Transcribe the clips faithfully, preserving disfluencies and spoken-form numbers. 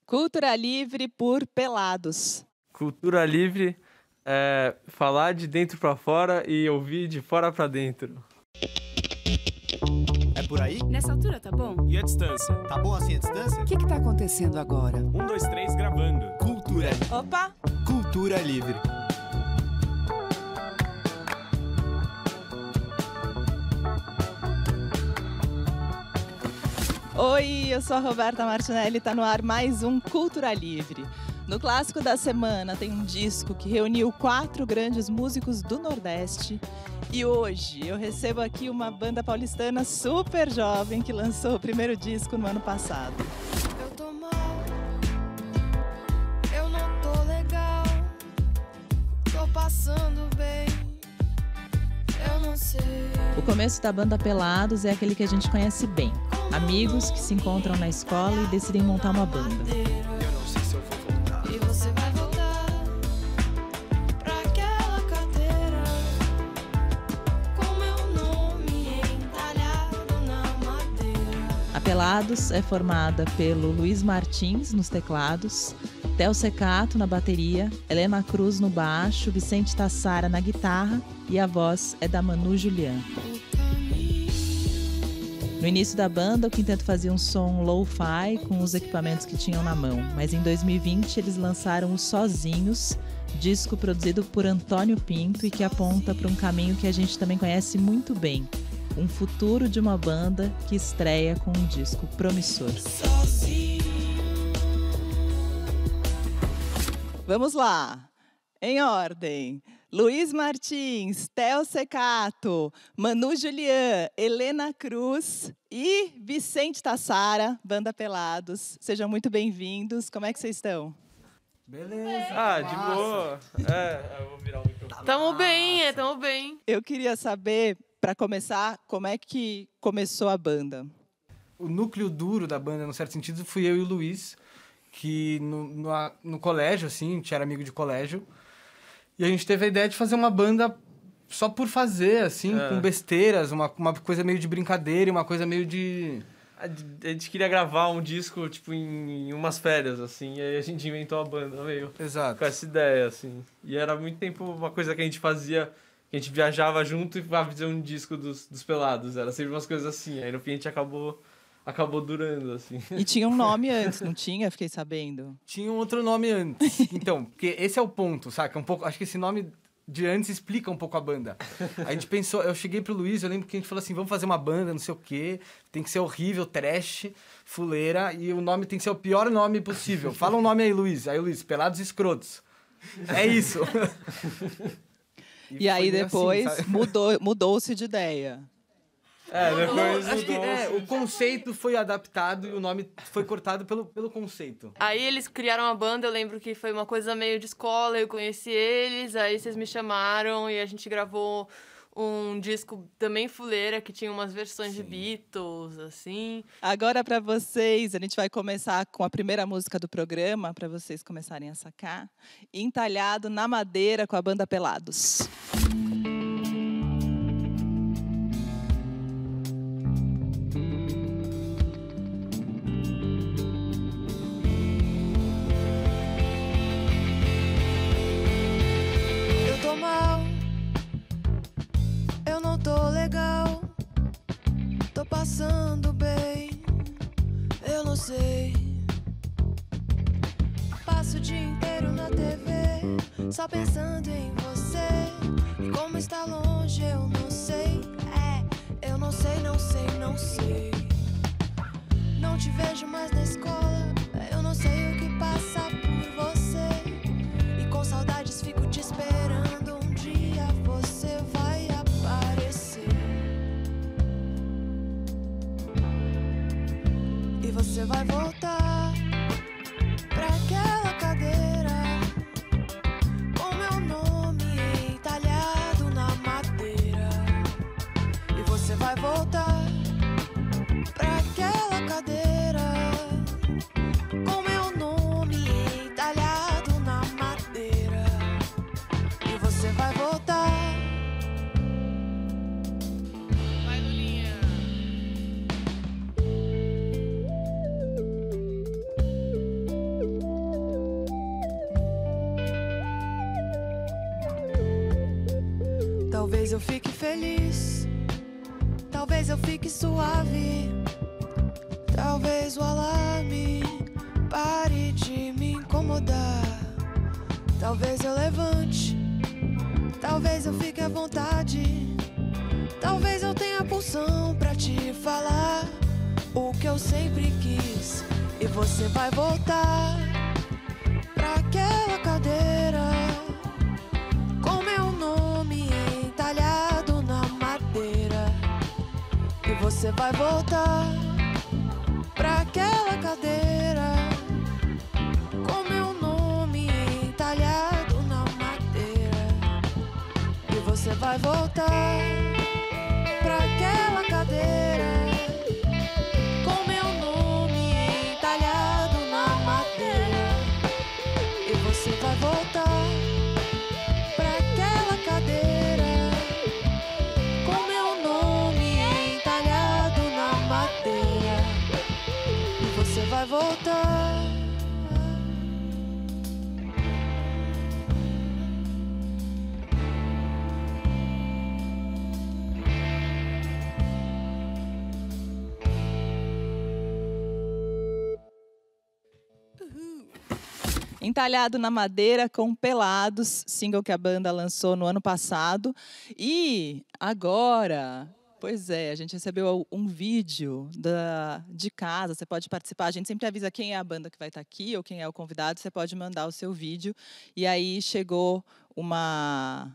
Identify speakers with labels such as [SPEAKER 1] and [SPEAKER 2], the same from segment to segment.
[SPEAKER 1] Cultura livre por Pelados.
[SPEAKER 2] Cultura livre é falar de dentro pra fora e ouvir de fora pra dentro.
[SPEAKER 3] É por aí?
[SPEAKER 4] Nessa altura, tá bom?
[SPEAKER 3] E a distância? Tá bom assim a distância?
[SPEAKER 5] O que que tá acontecendo agora?
[SPEAKER 3] Um, dois, três, gravando. Cultura.
[SPEAKER 1] Opa!
[SPEAKER 3] Cultura livre.
[SPEAKER 1] Oi, eu sou a Roberta Martinelli, tá no ar mais um Cultura Livre. No clássico da semana tem um disco que reuniu quatro grandes músicos do Nordeste. E hoje eu recebo aqui uma banda paulistana super jovem que lançou o primeiro disco no ano passado.
[SPEAKER 6] Eu tô mal, eu não tô legal, tô passando bem, eu não sei.
[SPEAKER 1] O começo da banda Pelados é aquele que a gente conhece bem. Amigos que se encontram na escola e decidem montar uma banda.
[SPEAKER 3] Eu não sei se eu vou voltar.
[SPEAKER 6] E você vai voltar pra aquela cadeira com meu nome entalhado na madeira.
[SPEAKER 1] A Pelados é formada pelo Luiz Martins nos teclados, Theo Secato na bateria, Helena Cruz no baixo, Vicente Tassara na guitarra e a voz é da Manu Julian. No início da banda, o quinteto fazia um som lo-fi com os equipamentos que tinham na mão, mas em dois mil e vinte eles lançaram o Sozinhos, disco produzido por Antônio Pinto e que aponta para um caminho que a gente também conhece muito bem, um futuro de uma banda que estreia com um disco promissor. Vamos lá, em ordem. Luiz Martins, Theo Secato, Manu Julian, Helena Cruz e Vicente Tassara, banda Pelados. Sejam muito bem-vindos. Como é que vocês estão?
[SPEAKER 2] Beleza. Ah, de boa. É, eu vou virar o microfone.
[SPEAKER 4] Tamo bem, é, tamo bem.
[SPEAKER 1] Eu queria saber, para começar, como é que começou a banda?
[SPEAKER 7] O núcleo duro da banda, no certo sentido, fui eu e o Luiz, que no, no, no colégio, assim, a gente era amigo de colégio. E a gente teve a ideia de fazer uma banda só por fazer, assim, é. com besteiras, uma, uma coisa meio de brincadeira e uma coisa meio de...
[SPEAKER 2] A gente queria gravar um disco, tipo, em, em umas férias, assim, e aí a gente inventou a banda meio
[SPEAKER 7] Exato.
[SPEAKER 2] com essa ideia, assim. E era muito tempo uma coisa que a gente fazia, que a gente viajava junto e fazia um disco dos, dos Pelados, era sempre umas coisas assim. Aí no fim a gente acabou... Acabou durando, assim.
[SPEAKER 1] E tinha um nome antes, não tinha? Fiquei sabendo.
[SPEAKER 7] Tinha um outro nome antes. Então, porque esse é o ponto, saca? Um pouco, acho que esse nome de antes explica um pouco a banda. A gente pensou, eu cheguei pro Luiz, eu lembro que a gente falou assim, vamos fazer uma banda, não sei o quê, tem que ser horrível, trash, fuleira, e o nome tem que ser o pior nome possível. Fala um nome aí, Luiz. Aí, Luiz, Pelados Escrotos. É isso.
[SPEAKER 1] E, e aí depois assim, mudou, mudou-se de ideia.
[SPEAKER 7] É, depois acho que é, o conceito foi adaptado e o nome foi cortado pelo, pelo conceito.
[SPEAKER 4] Aí eles criaram uma banda, eu lembro que foi uma coisa meio de escola, eu conheci eles, aí vocês me chamaram e a gente gravou um disco também fuleira, que tinha umas versões Sim. de Beatles, assim.
[SPEAKER 1] Agora para vocês, a gente vai começar com a primeira música do programa, para vocês começarem a sacar. Entalhado na Madeira com a banda Pelados.
[SPEAKER 6] Passando bem, eu não sei. Passo o dia inteiro na T V, só pensando em você. E como está longe, eu não sei. É, eu não sei, não sei, não sei. Não te vejo mais na escola, eu não sei o que passa por você. E com saudades fico te esperando, um dia você vai aparecer. E você vai voltar pra aquela cadeira com meu nome entalhado na madeira. E você vai voltar pra aquela cadeira Talvez eu fique feliz, talvez eu fique suave, talvez o alarme pare de me incomodar. Talvez eu levante, talvez eu fique à vontade, talvez eu tenha pulsão pra te falar o que eu sempre quis. E você vai voltar pra aquela cadeira com meu nome entalhado na madeira. E você vai voltar pra aquela cadeira com meu nome entalhado na madeira. E você vai voltar pra aquela cadeira com meu nome entalhado na madeira. E você vai voltar pra aquela cadeira com meu nome entalhado na madeira. E você vai voltar.
[SPEAKER 1] Entalhado na Madeira com Pelados, single que a banda lançou no ano passado. E agora, pois é, a gente recebeu um vídeo da, de casa, você pode participar. A gente sempre avisa quem é a banda que vai estar aqui ou quem é o convidado, você pode mandar o seu vídeo. E aí chegou uma,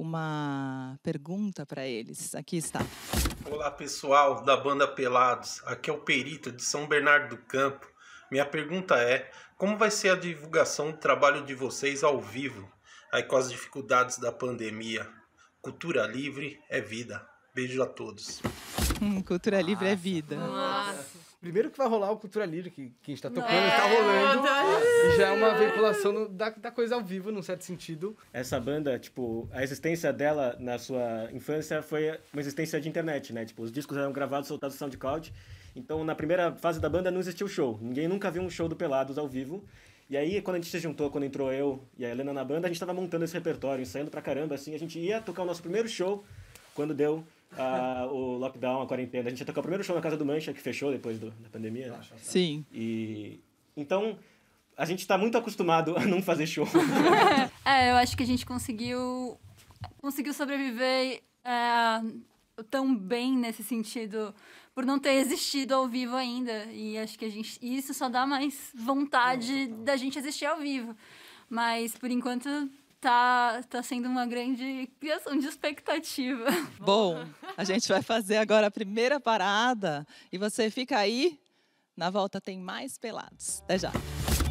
[SPEAKER 1] uma pergunta para eles. Aqui está.
[SPEAKER 5] Olá pessoal da banda Pelados, aqui é o Perito de São Bernardo do Campo. Minha pergunta é, como vai ser a divulgação do trabalho de vocês ao vivo, aí com as dificuldades da pandemia? Cultura livre é vida. Beijo a todos.
[SPEAKER 1] Hum, cultura livre
[SPEAKER 7] Nossa.
[SPEAKER 1] é vida.
[SPEAKER 4] Nossa.
[SPEAKER 7] Primeiro que vai rolar o Cultura Livre, que, que a gente tá tocando,
[SPEAKER 4] É,
[SPEAKER 7] tá rolando.
[SPEAKER 4] meu
[SPEAKER 7] E já é uma veiculação no- da, da coisa ao vivo, num certo sentido.
[SPEAKER 8] Essa banda, tipo, a existência dela na sua infância foi uma existência de internet, né? Tipo, os discos eram gravados, soltados no SoundCloud. Então, na primeira fase da banda não existiu show. Ninguém nunca viu um show do Pelados ao vivo. E aí, quando a gente se juntou, quando entrou eu e a Helena na banda, a gente tava montando esse repertório, ensaiando pra caramba, assim. A gente ia tocar o nosso primeiro show quando deu ah, o lockdown, a quarentena. A gente ia tocar o primeiro show na Casa do Mancha, que fechou depois do- da pandemia. né?
[SPEAKER 1] Sim.
[SPEAKER 8] E então, a gente tá muito acostumado a não fazer show.
[SPEAKER 9] É, eu acho que a gente conseguiu, conseguiu sobreviver é, tão bem nesse sentido, por não ter existido ao vivo ainda. E acho que a gente, isso só dá mais vontade da gente existir ao vivo. Mas, por enquanto, tá, tá sendo uma grande criação de expectativa.
[SPEAKER 1] Bom, a gente vai fazer agora a primeira parada e você fica aí. Na volta tem mais Pelados. Até já.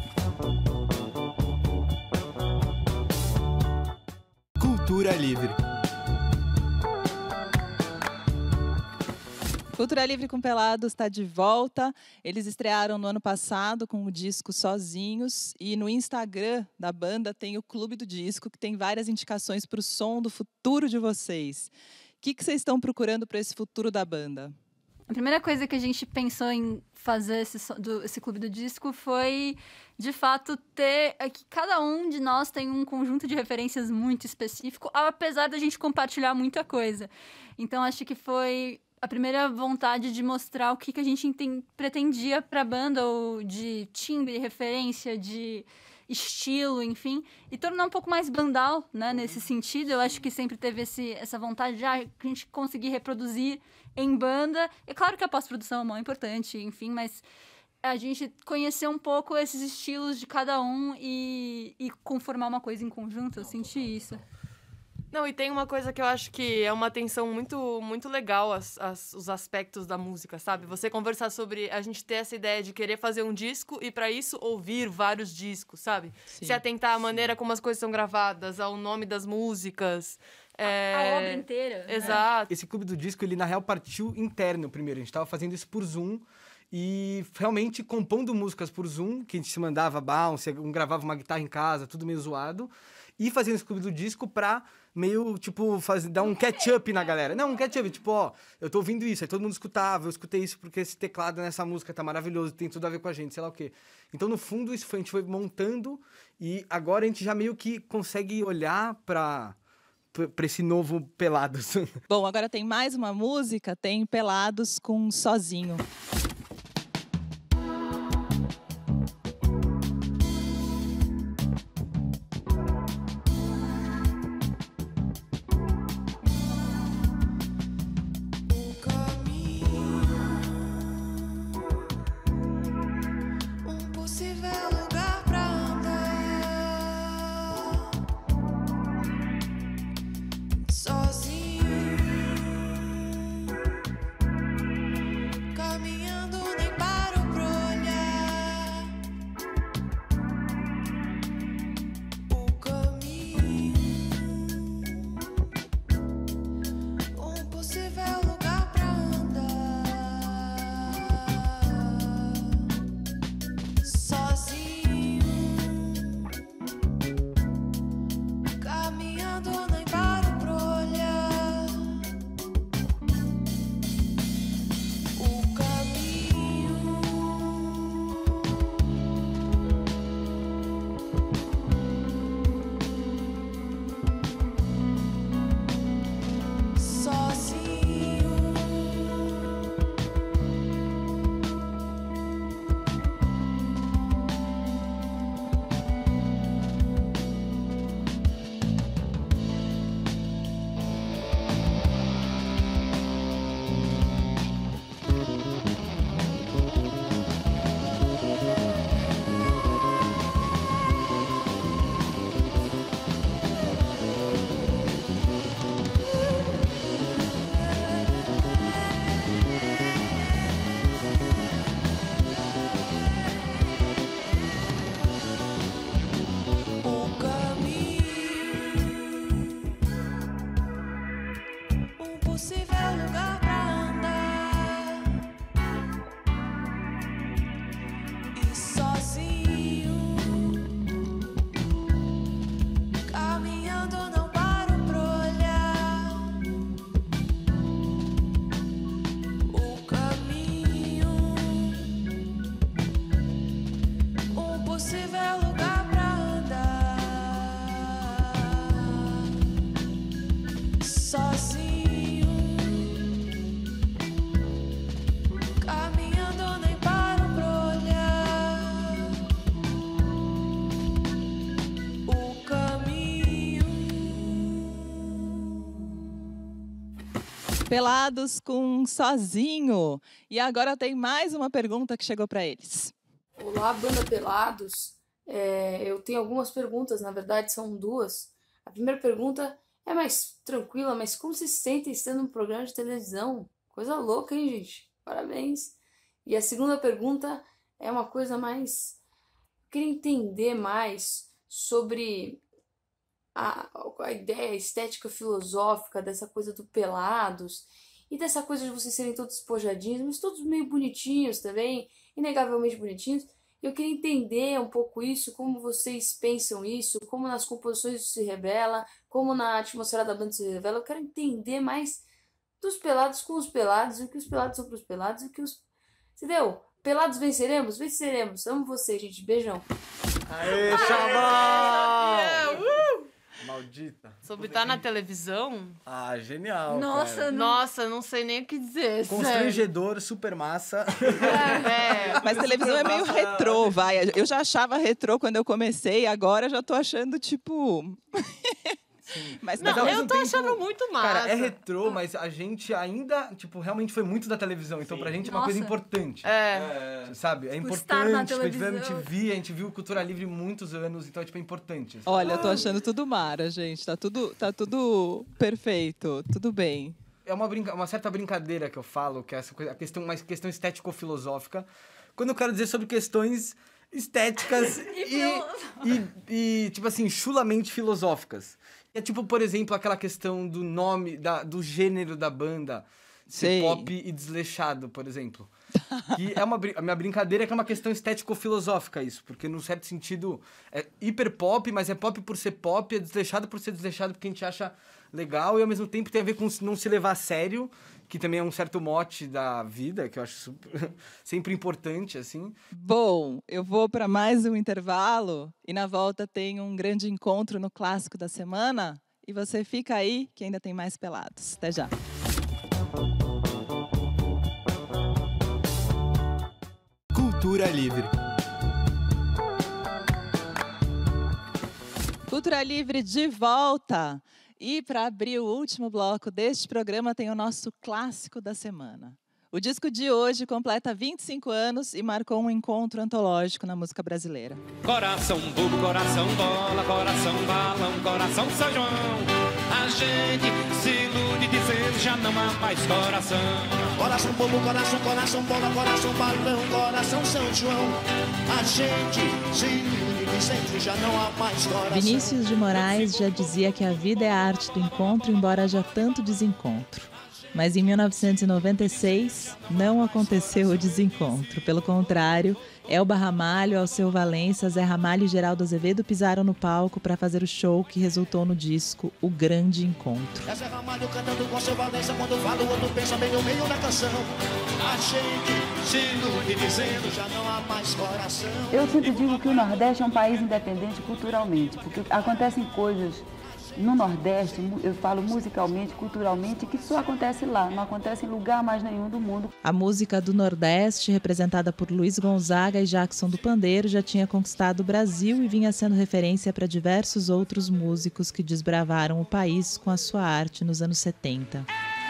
[SPEAKER 3] Cultura livre.
[SPEAKER 1] Cultura Livre com Pelados está de volta. Eles estrearam no ano passado com o disco Sozinhos. E no Instagram da banda tem o Clube do Disco, que tem várias indicações para o som do futuro de vocês. O que, que vocês estão procurando para esse futuro da banda?
[SPEAKER 9] A primeira coisa que a gente pensou em fazer esse, so- do- esse clube do disco foi, de fato, ter... É que cada um de nós tem um conjunto de referências muito específico, apesar da gente compartilhar muita coisa. Então, acho que foi a primeira vontade de mostrar o que, que a gente enten- pretendia para a banda, ou de timbre, referência, de estilo, enfim, e tornar um pouco mais bandal, né, nesse sentido. Eu acho que sempre teve esse, essa vontade de ah, a gente conseguir reproduzir em banda. É claro que a pós-produção é muito importante, enfim, mas a gente conhecer um pouco esses estilos de cada um e, e conformar uma coisa em conjunto. Eu senti isso.
[SPEAKER 4] Não, e tem uma coisa que eu acho que é uma tensão muito, muito legal, as, as, os aspectos da música, sabe? Você conversar sobre a gente ter essa ideia de querer fazer um disco e, para isso, ouvir vários discos, sabe?
[SPEAKER 1] Sim.
[SPEAKER 4] Se atentar à maneira como as coisas são gravadas, ao nome das músicas. é,
[SPEAKER 9] A obra inteira. né?
[SPEAKER 4] Exato.
[SPEAKER 7] Esse clube do disco, ele na real partiu interno primeiro. A gente tava fazendo isso por Zoom e realmente compondo músicas por Zoom, que a gente se mandava bounce, um gravava uma guitarra em casa, tudo meio zoado. E fazendo esse clube do disco pra meio, tipo, fazer, dar um catch-up na galera. Não, um catch-up, tipo, ó, eu tô ouvindo isso, aí todo mundo escutava, eu escutei isso porque esse teclado nessa música tá maravilhoso, tem tudo a ver com a gente, sei lá o quê. Então, no fundo, isso foi, a gente foi montando e agora a gente já meio que consegue olhar pra... p- pra esse novo Pelados.
[SPEAKER 1] Bom, agora tem mais uma música, tem Pelados com Sozinho.
[SPEAKER 6] O caminho, um possível lugar pra andar sozinho, caminhando nem paro pra olhar. O caminho, um possível lugar pra andar sozinho, caminhando nem paro pra olhar. O caminho, sozinho, o caminho, um possível lugar pra andar e sozinho, caminhando não paro pra olhar. O caminho, um possível lugar pra andar sozinho, caminhando nem paro pra olhar. O caminho.
[SPEAKER 1] Pelados com Sozinho. E agora tem mais uma pergunta que chegou para eles.
[SPEAKER 10] Olá, banda Pelados. É, eu tenho algumas perguntas, na verdade são duas. A primeira pergunta é mais tranquila, mas como vocês se sentem estando num programa de televisão? Coisa louca, hein, gente? Parabéns. E a segunda pergunta é uma coisa mais... Eu queria entender mais sobre a, a ideia estética filosófica dessa coisa do Pelados e dessa coisa de vocês serem todos despojadinhos, mas todos meio bonitinhos também, inegavelmente bonitinhos. Eu queria entender um pouco isso, como vocês pensam isso, como nas composições isso se revela, como na atmosfera da banda se revela. Eu quero entender mais dos pelados com os pelados, o que os pelados são pros pelados, o que os... Entendeu? Pelados venceremos? Venceremos. Amo vocês, gente. Beijão.
[SPEAKER 7] Aê, Xabão! Maldita.
[SPEAKER 4] Sobre estar na televisão?
[SPEAKER 7] Ah, genial,
[SPEAKER 9] Nossa,
[SPEAKER 7] cara.
[SPEAKER 9] não-
[SPEAKER 4] Nossa, não sei nem o que dizer. sério.
[SPEAKER 7] Constrangedor, super massa.
[SPEAKER 4] É.
[SPEAKER 1] Mas televisão é meio retrô, vai. Eu já achava retrô quando eu comecei, agora eu já tô achando, tipo... Mas
[SPEAKER 4] Não,
[SPEAKER 7] Mas, ao
[SPEAKER 4] eu
[SPEAKER 7] mesmo
[SPEAKER 4] tô
[SPEAKER 7] tempo,
[SPEAKER 4] achando muito massa.
[SPEAKER 7] Cara, é retrô, mas a gente ainda, tipo, realmente foi muito da televisão. Então, pra gente é uma
[SPEAKER 9] Nossa.
[SPEAKER 7] coisa importante.
[SPEAKER 4] É.
[SPEAKER 7] Sabe? É
[SPEAKER 9] Tipo, estar na
[SPEAKER 7] importante. Tipo, a gente vê a
[SPEAKER 9] televisão.
[SPEAKER 7] M T V, a gente viu Cultura Livre muitos anos, então, tipo, é importante. assim.
[SPEAKER 1] Olha, eu tô achando tudo mara, gente. Tá tudo, tá tudo perfeito, tudo bem.
[SPEAKER 7] É uma, brinca... uma certa brincadeira que eu falo, que é essa coisa, a questão, mais questão estético-filosófica, quando eu quero dizer sobre questões estéticas e, e, e, tipo assim, chulamente filosóficas. É tipo, por exemplo, aquela questão do nome, da, do gênero da banda,
[SPEAKER 1] Sei.
[SPEAKER 7] ser pop e desleixado, por exemplo. Que é uma, brin- a minha brincadeira é que é uma questão estético-filosófica isso, porque num certo sentido é hiper pop, mas é pop por ser pop, é desleixado por ser desleixado porque a gente acha legal e ao mesmo tempo tem a ver com não se levar a sério, que também é um certo mote da vida, que eu acho super- sempre importante, assim.
[SPEAKER 1] Bom, eu vou para mais um intervalo e na volta tem um grande encontro no clássico da semana e você fica aí que ainda tem mais Pelados. Até já.
[SPEAKER 3] Cultura Livre.
[SPEAKER 1] Cultura Livre de volta. E para abrir o último bloco deste programa tem o nosso clássico da semana. O disco de hoje completa vinte e cinco anos e marcou um encontro antológico na música brasileira.
[SPEAKER 11] Coração bobo, coração bola, coração balão, coração São João. A gente se ilude dizendo já não há mais coração.
[SPEAKER 12] Coração bobo, coração, coração bola, coração balão, coração São João. A gente se ilude dizendo já não há mais coração.
[SPEAKER 1] Vinícius de Moraes já dizia que a vida é a arte do encontro, embora haja tanto desencontro. Mas em mil novecentos e noventa e seis não aconteceu o desencontro. Pelo contrário, Elba Ramalho, Alceu Valença, Zé Ramalho e Geraldo Azevedo pisaram no palco para fazer o show que resultou no disco O Grande Encontro.
[SPEAKER 12] É Zé Ramalho cantando com Alceu Valença, quando fala o outro pensa bem no meio da canção. A gente se ilude dizendo já não há mais coração.
[SPEAKER 13] Eu sempre digo que o Nordeste é um país independente culturalmente, porque acontecem coisas no Nordeste, eu falo musicalmente, culturalmente, que só acontece lá, não acontece em lugar mais nenhum do mundo.
[SPEAKER 1] A música do Nordeste, representada por Luiz Gonzaga e Jackson do Pandeiro, já tinha conquistado o Brasil e vinha sendo referência para diversos outros músicos que desbravaram o país com a sua arte nos anos setenta.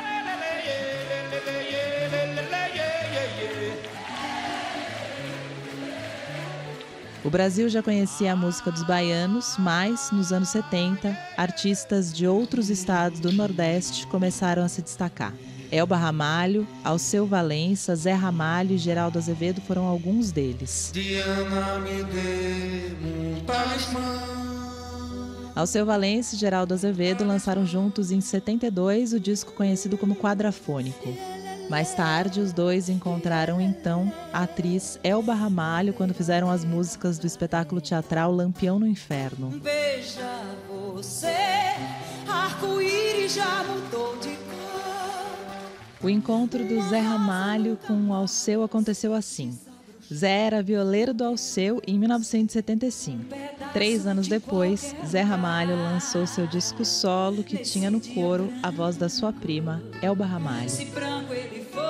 [SPEAKER 1] O Brasil já conhecia a música dos baianos, mas, nos anos setenta, artistas de outros estados do Nordeste começaram a se destacar. Elba Ramalho, Alceu Valença, Zé Ramalho e Geraldo Azevedo foram alguns deles.
[SPEAKER 12] Diana me dê um talismã.
[SPEAKER 1] Alceu Valença e Geraldo Azevedo lançaram juntos em setenta e dois o disco conhecido como Quadrafônico. Mais tarde, os dois encontraram, então, a atriz Elba Ramalho quando fizeram as músicas do espetáculo teatral Lampião no Inferno.
[SPEAKER 14] Veja você, arco-íris já mudou de cor.
[SPEAKER 1] O encontro do Zé Ramalho com o Alceu aconteceu assim. Zé era violeiro do Alceu em mil novecentos e setenta e cinco. Três anos depois, Zé Ramalho lançou seu disco solo que tinha no coro a voz da sua prima, Elba Ramalho.
[SPEAKER 14] Se branco ele for,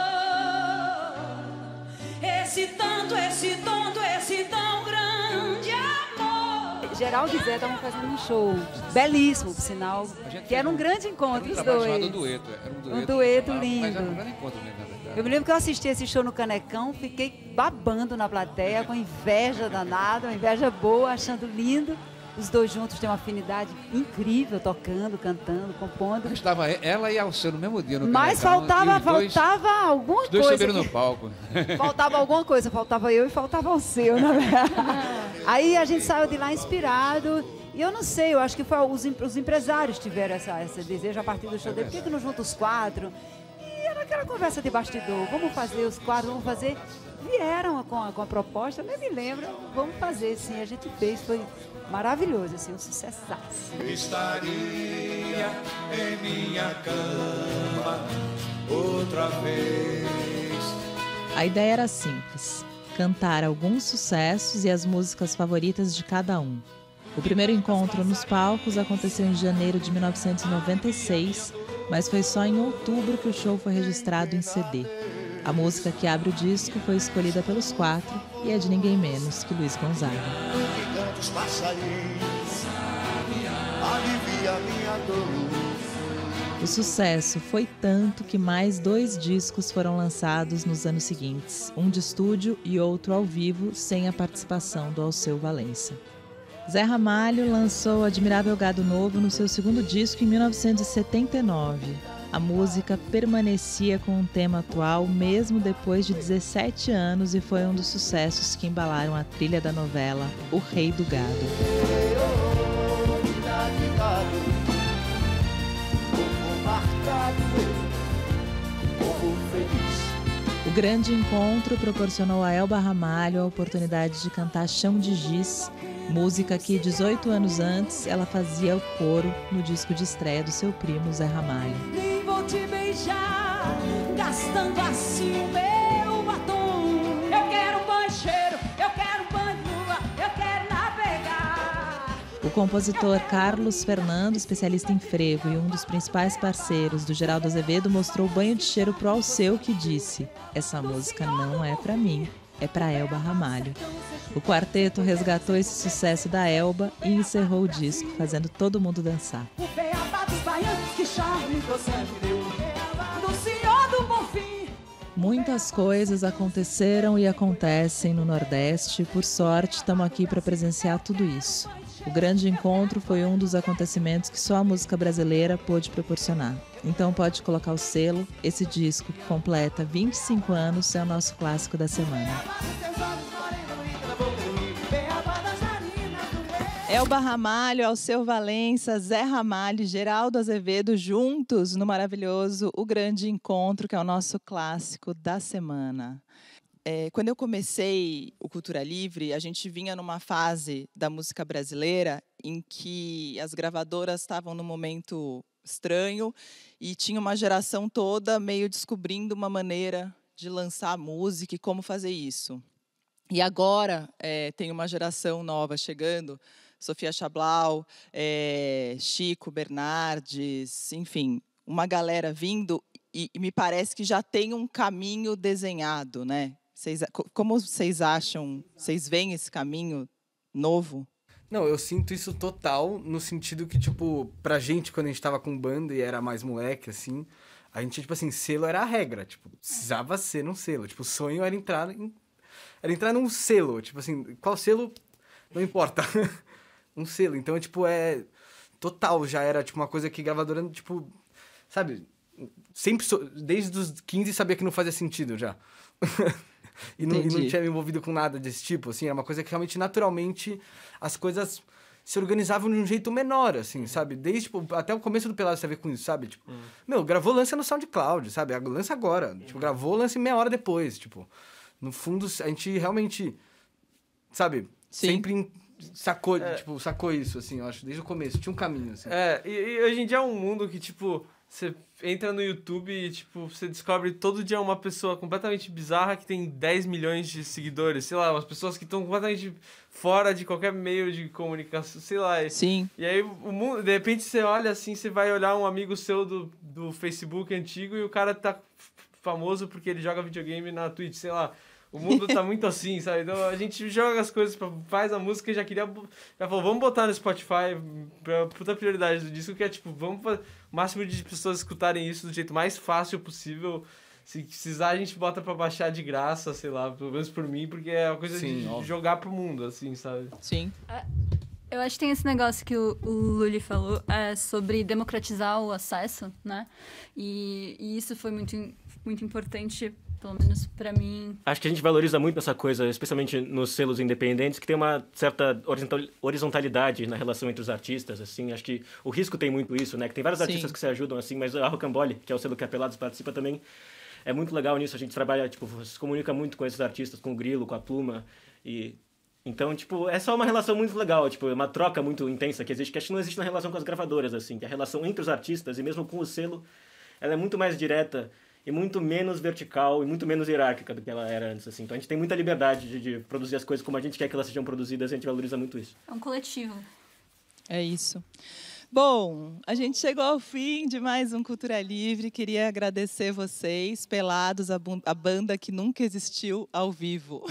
[SPEAKER 14] esse tanto, esse tonto, esse tão grande amor.
[SPEAKER 13] Geraldo e Zé estavam fazendo um show belíssimo, por sinal, que era um grande encontro, os dois.
[SPEAKER 15] Chamado dueto. Era um dueto,
[SPEAKER 13] um dueto
[SPEAKER 15] lá,
[SPEAKER 13] lindo.
[SPEAKER 15] Mas era um grande encontro mesmo, na verdade.
[SPEAKER 13] Eu me lembro que eu assisti esse show no Canecão, fiquei babando na plateia, com inveja danada, uma inveja boa, achando lindo. Os dois juntos têm uma afinidade incrível, tocando, cantando, compondo.
[SPEAKER 15] Estava ela e Alceu no mesmo dia no
[SPEAKER 13] Mas
[SPEAKER 15] Canecão,
[SPEAKER 13] faltava,
[SPEAKER 15] dois,
[SPEAKER 13] faltava alguma
[SPEAKER 15] os dois
[SPEAKER 13] coisa.
[SPEAKER 15] subiram
[SPEAKER 13] que...
[SPEAKER 15] no palco.
[SPEAKER 13] Faltava alguma coisa, faltava eu e faltava o seu, na verdade. Aí a gente saiu de lá inspirado. E eu não sei, eu acho que foi os, os empresários tiveram essa, esse desejo a partir do show dele. Por que que não juntam os quatro? E era aquela conversa de bastidor. Vamos fazer os quatro, vamos fazer. Vieram com a, com a proposta, nem me lembro. Vamos fazer, sim. A gente fez, foi maravilhoso, assim, um sucessaço.
[SPEAKER 12] Estaria em minha cama outra vez.
[SPEAKER 1] A ideia era simples: cantar alguns sucessos e as músicas favoritas de cada um. O primeiro encontro nos palcos aconteceu em janeiro de mil novecentos e noventa e seis, mas foi só em outubro que o show foi registrado em C D. A música que abre o disco foi escolhida pelos quatro e é de ninguém menos que Luiz Gonzaga.
[SPEAKER 12] Os passarinhos, alivia minha dor.
[SPEAKER 1] O sucesso foi tanto que mais dois discos foram lançados nos anos seguintes, um de estúdio e outro ao vivo, sem a participação do Alceu Valença. Zé Ramalho lançou Admirável Gado Novo no seu segundo disco em mil novecentos e setenta e nove. A música permanecia com um tema atual mesmo depois de dezessete anos e foi um dos sucessos que embalaram a trilha da novela O Rei do Gado. O grande encontro proporcionou a Elba Ramalho a oportunidade de cantar Chão de Giz, música que, dezoito anos antes, ela fazia o coro no disco de estreia do seu primo Zé Ramalho.
[SPEAKER 14] Nem vou te beijar, gastando assim o meu batom. Eu quero banho cheiro, eu quero banho lua, eu quero navegar.
[SPEAKER 1] O O compositor Carlos Fernando, especialista em frevo e um dos principais parceiros do Geraldo Azevedo, mostrou o banho de cheiro pro Alceu, que disse: essa música não é pra mim, é pra Elba Ramalho. O quarteto resgatou esse sucesso da Elba e encerrou o disco, fazendo todo mundo dançar.
[SPEAKER 14] O beabá dos baianos que charme do sangue, o beabá do senhor do Bonfim.
[SPEAKER 1] Muitas coisas aconteceram e acontecem no Nordeste. Por sorte, estamos aqui para presenciar tudo isso. O grande encontro foi um dos acontecimentos que só a música brasileira pôde proporcionar. Então pode colocar o selo. Esse disco, que completa vinte e cinco anos, é o nosso clássico da semana. Elba Ramalho, Alceu Valença, Zé Ramalho e Geraldo Azevedo juntos no maravilhoso O Grande Encontro, que é o nosso clássico da semana. É, quando eu comecei o Cultura Livre, a gente vinha numa fase da música brasileira em que as gravadoras estavam num momento estranho e tinha uma geração toda meio descobrindo uma maneira de lançar música e como fazer isso. E agora é, tem uma geração nova chegando, Sofia Chablau, é, Chico Bernardes, enfim, uma galera vindo e, e me parece que já tem um caminho desenhado, né? Vocês, como vocês acham, vocês veem esse caminho novo?
[SPEAKER 7] Não, eu sinto isso total, no sentido que, tipo, pra gente, quando a gente tava com banda e era mais moleque, assim, a gente, tipo assim, selo era a regra, tipo, precisava ser num selo. Tipo, o sonho era entrar em, era entrar num selo, tipo assim, qual selo? Não importa. Um selo. Então, tipo, é total, já era, tipo, uma coisa que gravadora, tipo, sabe, sempre, so... desde os quinze sabia que não fazia sentido já. E não, e não tinha me envolvido com nada desse tipo, assim, era uma coisa que realmente, naturalmente, as coisas se organizavam de um jeito menor, assim, sabe? Desde, tipo, até o começo do Pelado você vê com isso, sabe? Tipo, hum. meu, gravou, lança no SoundCloud, sabe? Lança agora. Hum. Tipo, gravou, lança meia hora depois, tipo. No fundo, a gente realmente, sabe? Sim. Sempre sacou, é. tipo, sacou isso, assim, eu acho, desde o começo. Tinha um caminho, assim.
[SPEAKER 2] É, e, e hoje em dia é um mundo que, tipo, você entra no YouTube e, tipo, você descobre todo dia uma pessoa completamente bizarra que tem dez milhões de seguidores. Sei lá, umas pessoas que estão completamente fora de qualquer meio de comunicação, sei lá.
[SPEAKER 1] Sim.
[SPEAKER 2] E aí, o mundo, de repente, você olha assim, você vai olhar um amigo seu do, do Facebook antigo e o cara tá famoso porque ele joga videogame na Twitch, sei lá. O mundo tá muito assim, sabe? Então a gente joga as coisas, pra, faz a música e já queria... Já falou, vamos botar no Spotify pra puta prioridade do disco, que é tipo, vamos fazer o máximo de pessoas escutarem isso do jeito mais fácil possível. Se precisar, a gente bota pra baixar de graça, sei lá, pelo menos por mim, porque é uma coisa Sim, de óbvio. jogar pro mundo, assim, sabe?
[SPEAKER 1] Sim.
[SPEAKER 9] Eu acho que tem esse negócio que o, o Lully falou, é, sobre democratizar o acesso, né? E, e isso foi muito, muito importante, pelo menos pra mim.
[SPEAKER 8] Acho que a gente valoriza muito essa coisa, especialmente nos selos independentes, que tem uma certa horizontalidade na relação entre os artistas, assim. Acho que o Risco tem muito isso, né? Que tem vários Sim. artistas que se ajudam, assim, mas a Rocambole, que é o selo que a Pelados participa também, é muito legal nisso. A gente trabalha, tipo, se comunica muito com esses artistas, com o Grilo, com a Pluma, e... Então, tipo, é só uma relação muito legal, tipo, uma troca muito intensa que existe, que acho que não existe na relação com as gravadoras, assim, que a relação entre os artistas e mesmo com o selo, ela é muito mais direta e muito menos vertical e muito menos hierárquica do que ela era antes, assim. Então a gente tem muita liberdade de, de produzir as coisas como a gente quer que elas sejam produzidas e a gente valoriza muito isso.
[SPEAKER 9] É um coletivo.
[SPEAKER 1] É isso. Bom, a gente chegou ao fim de mais um Cultura Livre. Queria agradecer vocês, Pelados, a, a banda que nunca existiu ao vivo.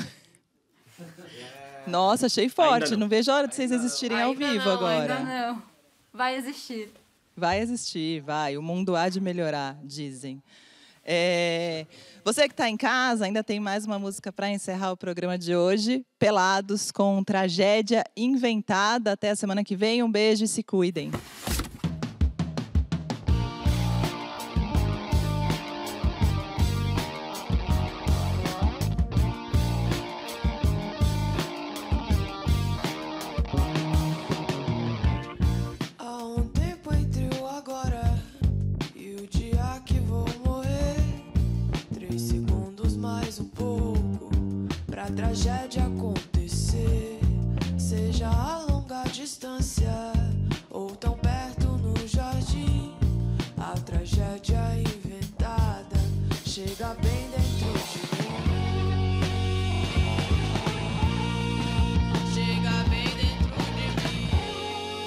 [SPEAKER 1] Nossa, achei forte. Não. não vejo a hora de vocês existirem
[SPEAKER 9] ainda
[SPEAKER 1] ao vivo
[SPEAKER 9] não,
[SPEAKER 1] agora.
[SPEAKER 9] Ainda não. Vai existir.
[SPEAKER 1] Vai existir, vai. O mundo há de melhorar, dizem. É... Você que está em casa, ainda tem mais uma música para encerrar o programa de hoje. Pelados com Tragédia Inventada. Até a semana que vem. Um beijo e se cuidem.
[SPEAKER 6] A tragédia acontecer, seja a longa distância ou tão perto no jardim, a tragédia inventada chega bem dentro de mim. Chega bem dentro de mim.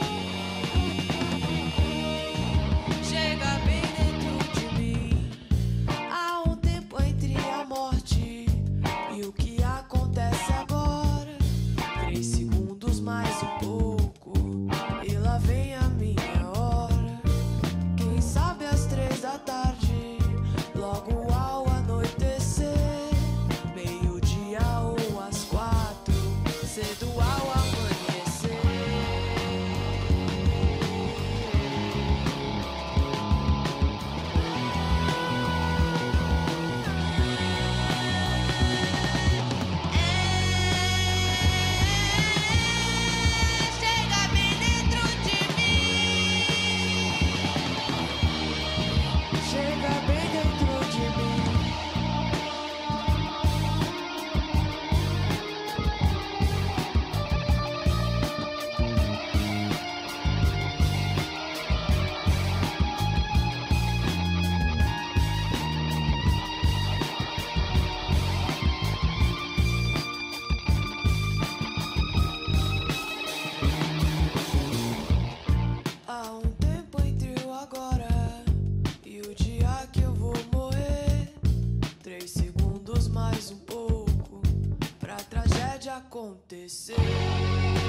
[SPEAKER 6] acontecer.